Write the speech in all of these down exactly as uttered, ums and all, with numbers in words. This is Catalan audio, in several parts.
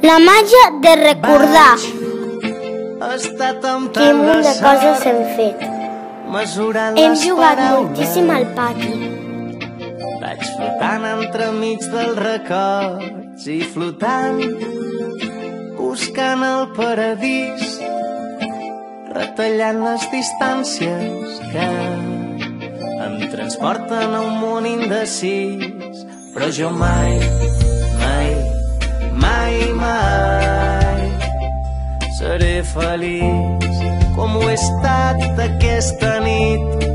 La màgia de recordar. Quin munt de coses hem fet. Hem jugat moltíssim al pati. Vaig flotant entremig dels records i flotant, buscant el paradís, retallant les distàncies que em transporten a un món indecis. Però jo mai, mai, mai, mai seré feliç com ho he estat aquesta nit.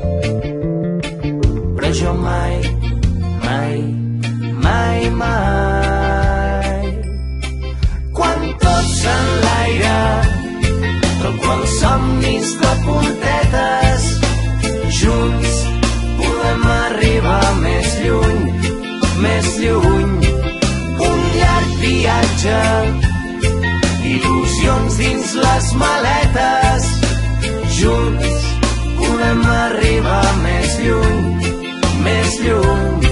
Però jo mai, mai, mai, mai, quan tot s'enlaira, com els somnis de puntetes, junts podem arribar més lluny, més lluny. Un llarg viatge, il·lusions dins les maletes, junts podem arribar més lluny, més lluny.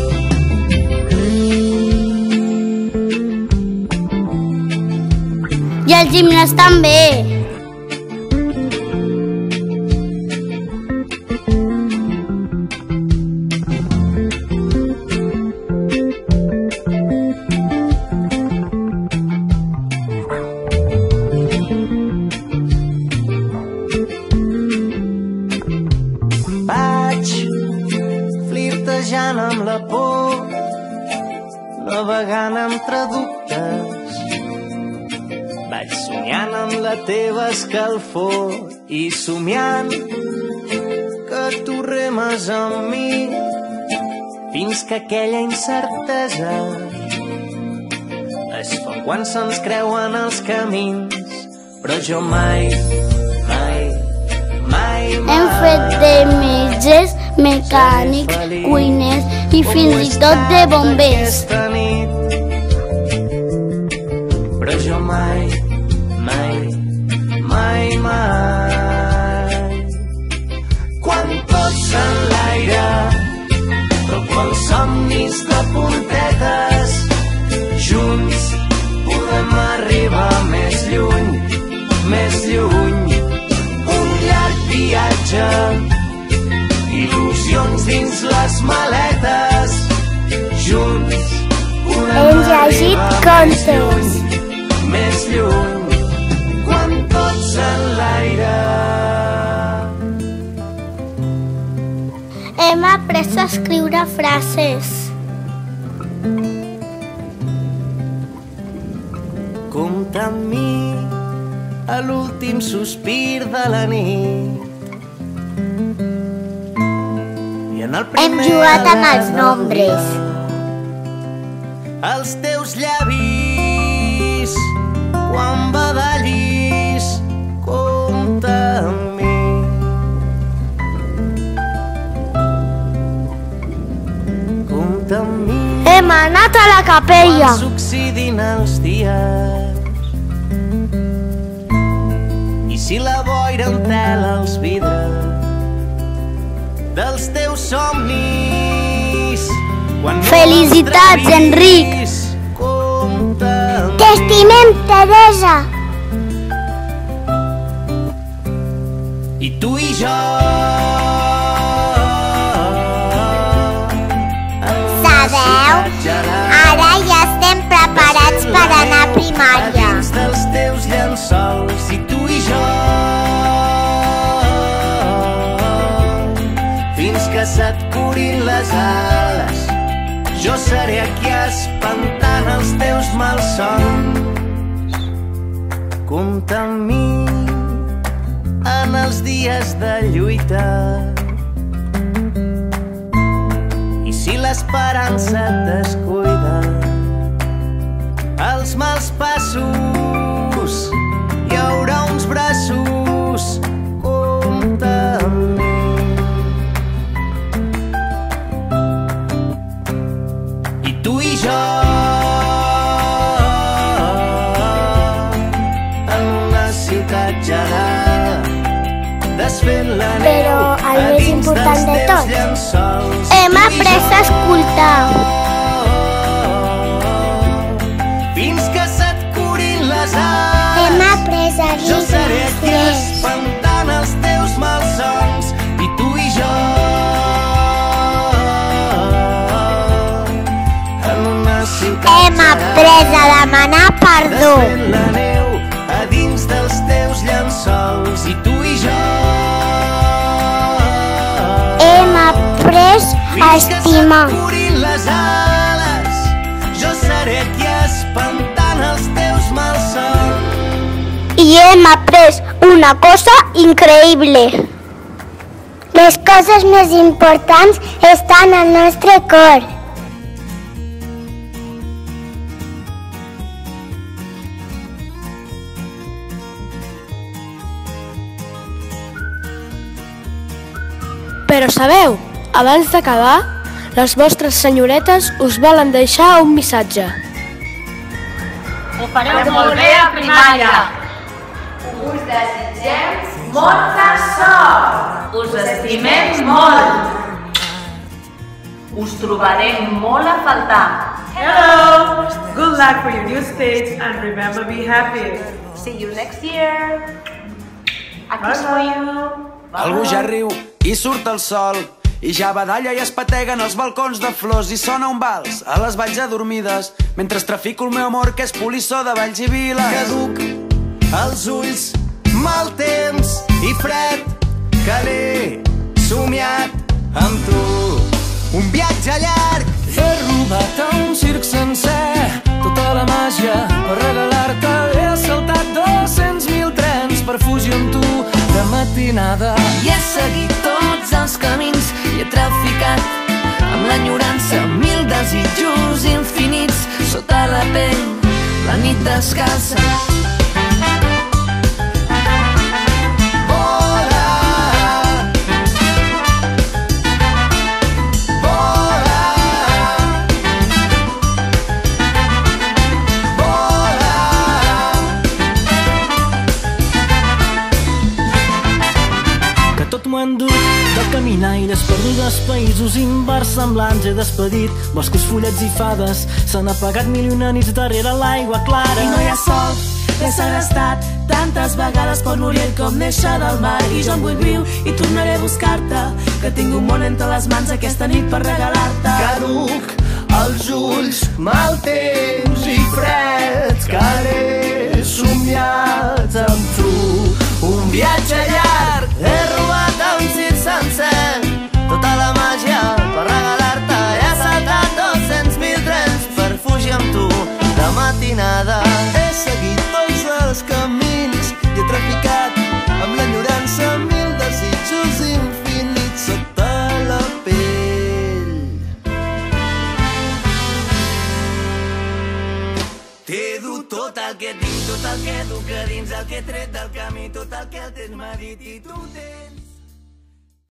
I el gimnàs també. Flirtejant amb la por, navegant entre dubtes, vaig somiant amb la teva escalfor i somiant que tu remes amb mi fins que aquella incertesa es fa quan se'ns creuen els camins. Però jo mai, mai, mai, mai Hem fet de metges, mecànics, cuiners i fins i tot de bombers. Però jo mai, mai, mai, mai, quan tot s'enlaira, com els somnis de puntetes, junts podem arribar més lluny, més lluny. Un llarg viatge, il·lusions dins les maletes, junts podem Hem llegit arribar més contes. lluny, més lluny, quan tot s'enlaira. Hem après a escriure frases. Compta amb mi a l'últim sospir de la nit. I en el Hem primer jugat amb alè els de nombres. volar, els teus llavis quan badallis, compta amb mi. Compta amb mi Hem anat a la capella. quan succeïn els dies i si la boira entela els vidres dels teus somnis. Quan no Felicitats, els trepis, Enric. compta amb T'estimem, Teresa. i tu i jo. Sabeu? Ara ja estem preparats per anar a primària. Dins dels teus llençols i tu i jo, fins que se't curin les ales, jo seré aquí espantant els teus malsons. Compta amb mi en els dies de lluita, i si l'esperança et descuida, els mals passos hi haurà uns braços. Compta amb mi i tu i jo en una ciutat gelada, desfent la neu Però el a més dins important dels de teus tot, llençols. hem après a escoltar. Fins que se't curi les ales. Hem après a dir Jo seré aquí gràcies. espantant els teus malsons i tu i jo en una ciutat Hem après a demanar perdó. desfent la neu a dins dels teus llençols i tu i jo Hem après a estimar. fins que s'acurin les ales jo seré aquí espantant els teus malsons. I hem après una cosa increïble. Les coses més importants estan al nostre cor. Però sabeu, abans d'acabar, les vostres senyoretes us volen deixar un missatge. Ho fareu molt bé a primària. Us desitgem molta sort. Us estimem molt. Us trobarem molt a faltar. Hello! Good luck for your new stage and remember, be happy. See you next year. A kiss for you. Algú ja riu i surt el sol i ja badalla i es pateguen els balcons de flors i sona un vals a les valls adormides mentre trafico el meu amor que és polissó de valls i viles. Caduc els ulls, mal temps i fred que l'he somiat amb tu. Un viatge llarg. He robat a un circ sencer tota la màgia per regalar-te. He saltat dos-cents mil trens per fugir amb tu de matinada. I he seguit tots els camins i he traficat amb l'enyorança mil desitjos infinits sota la pell, la nit descalça. De caminaires perdudes, països inversemblants he despedit. Boscos, fullets i fades s'han apagat mil i una nits darrere l'aigua clara. I no hi ha sol, l'he segrestat tantes vegades per l'Orient com néixer del mar. I jo em vull viu i tornaré a buscar-te, que tinc un món entre les mans aquesta nit per regalar-te. Caduc els ulls, mal temps i freds que l'he somiat amb tu. Un viatge llarg, he robat a un circ sencer tota la màgia per regalar-te. He saltat dos-cents mil trens per fugir amb tu de matinada. He seguit tots els camins i he traficat amb l'enyorança mil desitjos infinits sota la pell. T'he dut tot el que tinc, tot el que duc a dins, el que he tret del camí, tot el que el temps m'ha dit i tu tens.